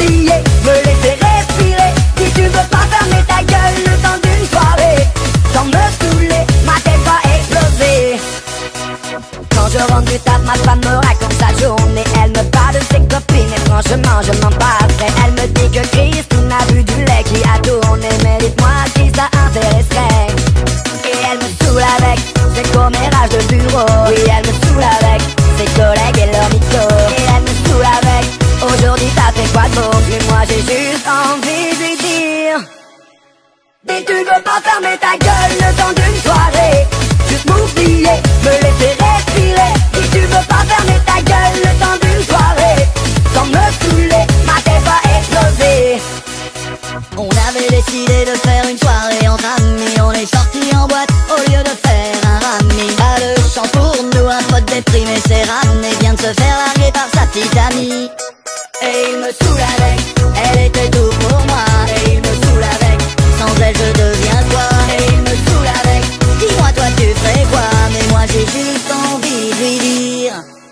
m'oublier, me laisser respirer. Si tu veux pas fermer ta gueule le temps d'une soirée, sans me saouler, ma tête va exploser. Quand je rentre du taf, ma femme me raconte sa journée. Elle me parle de ses copines et franchement je m'en passerai. Elle me dit que Christine a bu du lait qui a tourné. Mais dites-moi si ça intéresserait. Et elle me saoule avec ses commérages de bureau. Oui, elle me saoule avec ses collègues et leur mytho. Et elle me saoule avec aujourd'hui t'as fait quoi de beau. Mais moi j'ai juste envie de lui dire: si tu veux pas fermer ta gueule le temps d'une soirée, juste m'oublier, me laisser respirer. Si tu veux pas fermer ta gueule le temps d'une soirée, sans me saouler, ma tête va exploser. On avait décidé de faire une soirée entre amis. On est sortis en boîte au lieu de faire un rami. Pas de chance pour nous, un pote déprimé s'est ramené, vient de se faire larguer par sa petite amie. Et il me saoule avec, elle était tout pour moi. Et il me saoule avec, sans elle je deviens quoi. Et il me saoule avec, dis-moi toi tu ferais quoi. Mais moi j'ai juste envie de lui dire: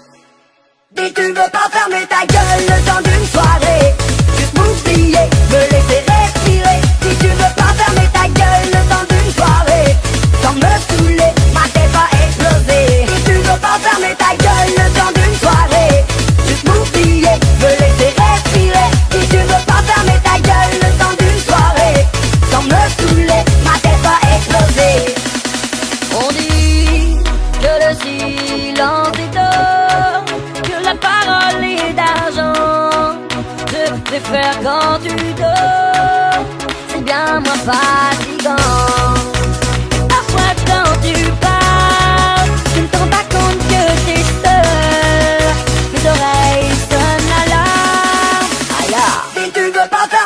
si tu veux pas fermer ta gueule le temps d'une soirée, juste m'oublier, me laisser respirer. Si tu veux pas fermer ta gueule le temps d'une soirée, sans me saouler, ma tête va exploser. Si tu veux pas fermer ta gueule le temps d'une soirée, juste m'oublier, me laisser respirer. Si tu veux pas fermer ta gueule le temps d'une soirée, sans me saouler, ma tête va exploser. On dit que le silence est d'or, que la parole est d'argent. Je peux faire quand tu dors, c'est bien moins fatigant. Parfois quand tu parles, tu ne te rends pas compte que t'es seul. Mes oreilles sonnent l'alarme. Aïe, si tu veux pas faire